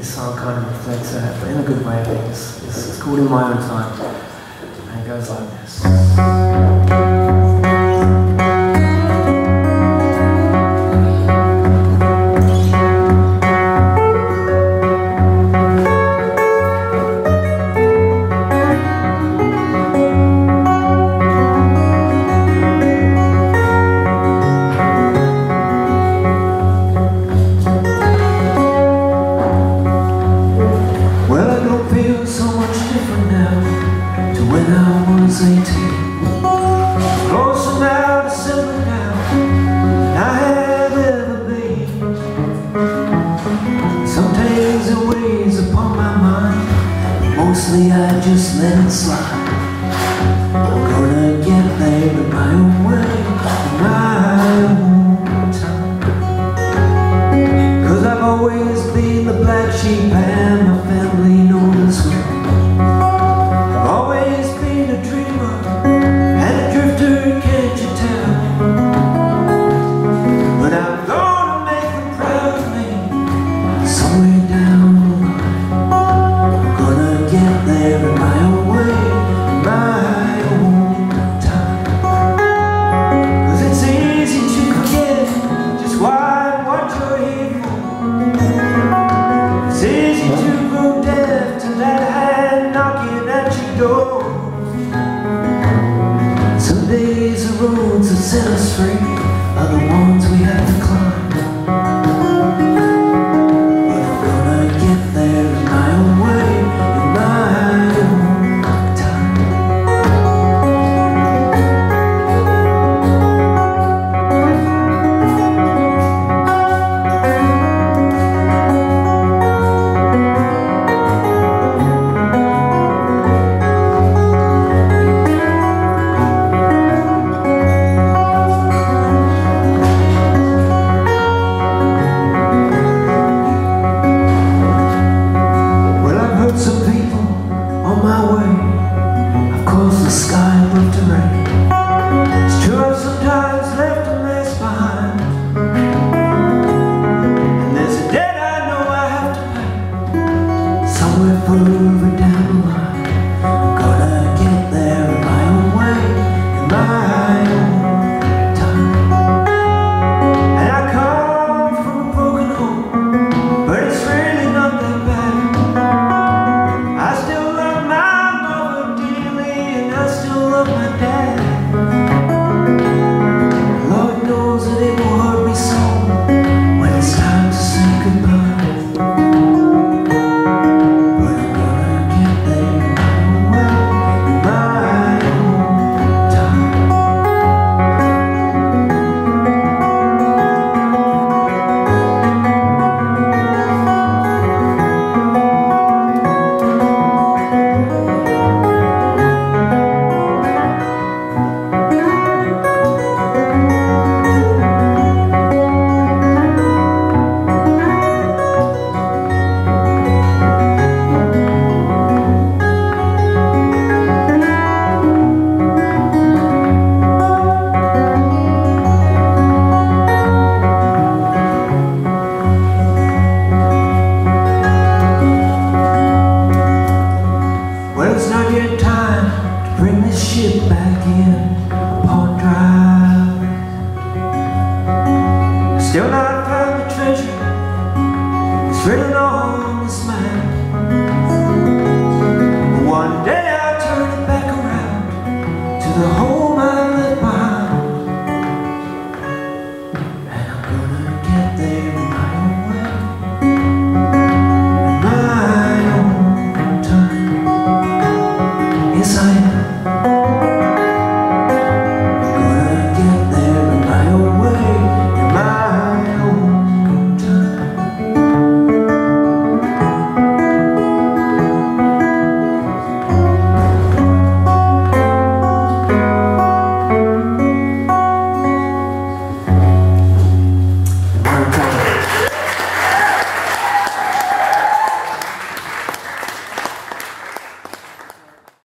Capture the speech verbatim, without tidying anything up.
this song kind of reflects that, but in a good way, I think. It's, it's, it's called In My Own Time, and it goes like this. So much different now to when I was eighteen. Closer now to simpler now than I have ever been. Some days it weighs upon my mind, but mostly I just let it slide. I'm gonna get there in my own way, in my own time. Cause I've always been the black sheep and my family knows well. I've always been a dreamer and a drifter, can't you tell? But I'm gonna make them proud of me somewhere down the line. I'm gonna get there in my own way, in my own time. Cause it's easy to forget just why and what you're here for. It's easy to grow deaf to that hand knocking at your door. Some days the roads that set us free are the ones we have to climb. But I'm gonna get there in my own way, in my own time. Some people on my way, of course the sky above to rain. It's true I've sometimes left a mess behind, and there's a debt I know I have to pay somewhere further down the line. I'm gonna get there in my own way, in my own time. And I come from a broken home, but it's really not that bad. Lord knows that it will hurt me so when it's time to say goodbye. But I'm gonna get there in my own way, in my own time. Well, it's not yet time to bring this ship back in upon dry land. Still not found the treasure, it's written on this map. But one day I'll turn it back around to the whole